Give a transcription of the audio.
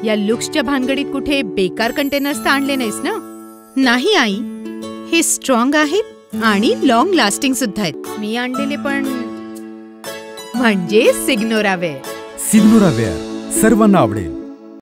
या लुक्सच्या भानगडीत कुठे बेकार कंटेनर्स तर आणले नाहीस ना? नाही आई, हे स्ट्रॉंग आहेत आणि लॉंग लास्टिंग सुद्धा आहेत. मी आणलेले पण म्हणजे सिग्नोरा वेअर. सिग्नोरा वेअर सर्वांना आवडेल.